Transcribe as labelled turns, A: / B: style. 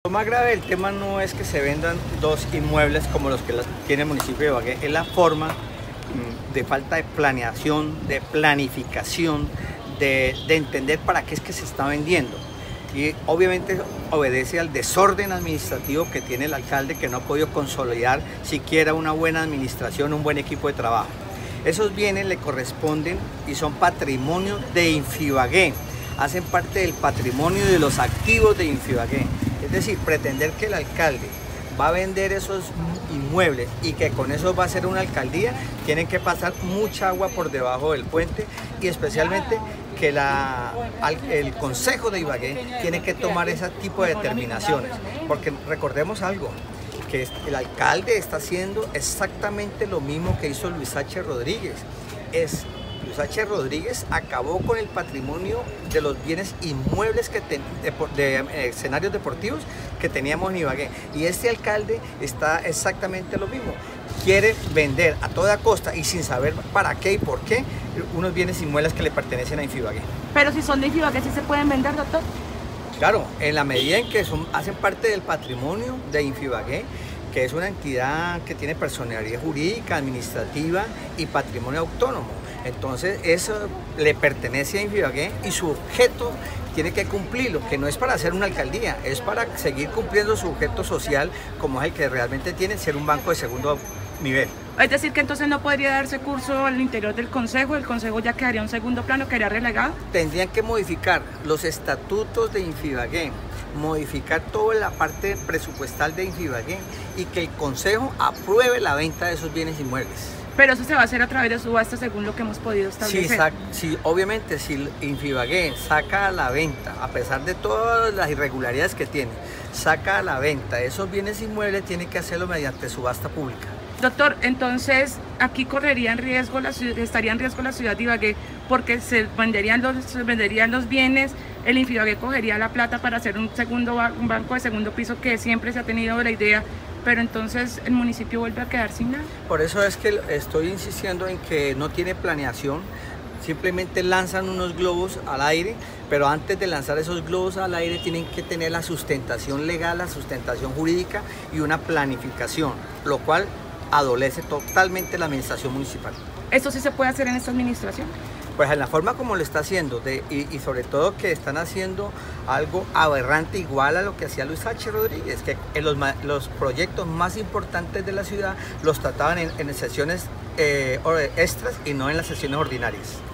A: Lo más grave del tema no es que se vendan dos inmuebles como los que tiene el municipio de Ibagué, es la forma de falta de planeación, de planificación, de entender para qué es que se está vendiendo. Y obviamente obedece al desorden administrativo que tiene el alcalde, que no ha podido consolidar siquiera una buena administración, un buen equipo de trabajo. Esos bienes le corresponden y son patrimonio de Infibagué, hacen parte del patrimonio de los activos de Infibagué. Es decir, pretender que el alcalde va a vender esos inmuebles y que con eso va a ser una alcaldía, tienen que pasar mucha agua por debajo del puente, y especialmente que el Consejo de Ibagué tiene que tomar ese tipo de determinaciones, porque recordemos algo, que el alcalde está haciendo exactamente lo mismo que hizo Luis H. Rodríguez. Luis H. Rodríguez acabó con el patrimonio de los bienes inmuebles de escenarios deportivos que teníamos en Ibagué. Y este alcalde está exactamente lo mismo. Quiere vender a toda costa y sin saber para qué y por qué unos bienes inmuebles que le pertenecen a Infibagué.
B: Pero si son de Infibagué, ¿sí se pueden vender, doctor?
A: Claro, en la medida en que hacen parte del patrimonio de Infibagué, que es una entidad que tiene personalidad jurídica, administrativa y patrimonio autónomo. Entonces eso le pertenece a Infibagué y su objeto tiene que cumplirlo, que no es para hacer una alcaldía, es para seguir cumpliendo su objeto social, como es el que realmente tiene, ser un banco de segundo nivel.
B: Es decir, que entonces no podría darse curso al interior del Consejo, el Consejo ya quedaría en un segundo plano, quedaría relegado.
A: Tendrían que modificar los estatutos de Infibagué, modificar toda la parte presupuestal de Infibagué y que el Consejo apruebe la venta de esos bienes inmuebles.
B: Pero eso se va a hacer a través de subasta según lo que hemos podido establecer.
A: Sí, obviamente si Infibagué saca a la venta, a pesar de todas las irregularidades que tiene, saca a la venta esos bienes inmuebles, tiene que hacerlo mediante subasta pública.
B: Doctor, entonces aquí estaría en riesgo la ciudad de Ibagué, porque se venderían los bienes, el Infibagué cogería la plata para hacer un banco de segundo piso, que siempre se ha tenido la idea, pero entonces el municipio vuelve a quedar sin nada.
A: Por eso es que estoy insistiendo en que no tiene planeación, simplemente lanzan unos globos al aire, pero antes de lanzar esos globos al aire tienen que tener la sustentación legal, la sustentación jurídica y una planificación, lo cual adolece totalmente la administración municipal.
B: ¿Esto sí se puede hacer en esta administración?
A: Pues en la forma como lo está haciendo, y sobre todo que están haciendo algo aberrante igual a lo que hacía Luis H. Rodríguez, que en los proyectos más importantes de la ciudad los trataban en sesiones extras y no en las sesiones ordinarias.